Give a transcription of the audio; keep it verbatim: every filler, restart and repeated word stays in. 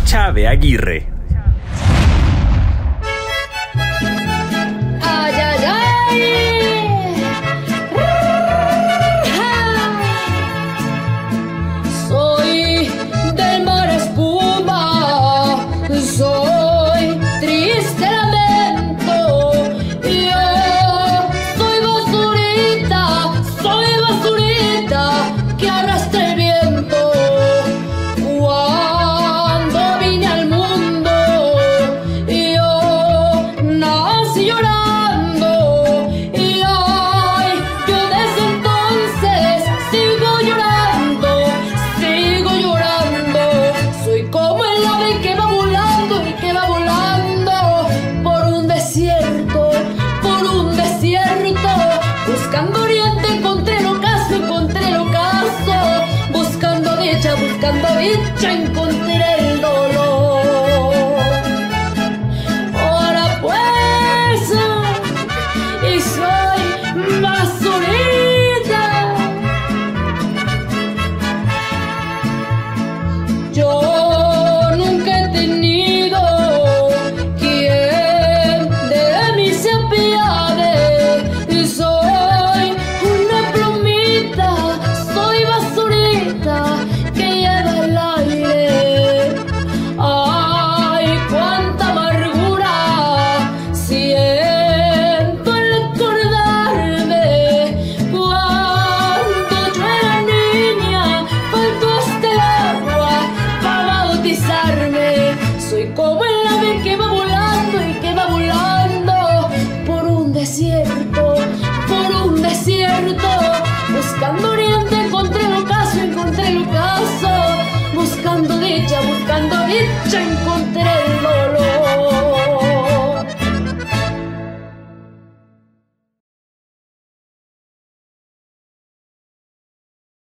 Chave Aguirre. Ay, ay, ay. Soy del mar espuma, soy triste lamento. Yo soy basurita, soy basurita que arrastra el viento. Cuando vine al mundo, yo nací llorando, y hoy yo desde entonces sigo llorando, sigo llorando. Soy como el ave que va volando y que va volando por un desierto, por un desierto. Buscando oriente encontré el ocaso, encontré el ocaso. Buscando dicha, buscando dicha, encontré el dolor. Ahora pues, y soy basurita. Yo nunca he tenido quien de mí se apiade. Soy una plumita, soy basurita que lleva el aire. Ay, cuánta amargura siento al acordarme cuando yo era niña, faltó hasta el agua para bautizarme. Soy como el ave que va volando y que va volando por un desierto, por un desierto. Buscando oriente encontré el ocaso, encontré el ocaso. Buscando dicha, buscando dicha, encontré el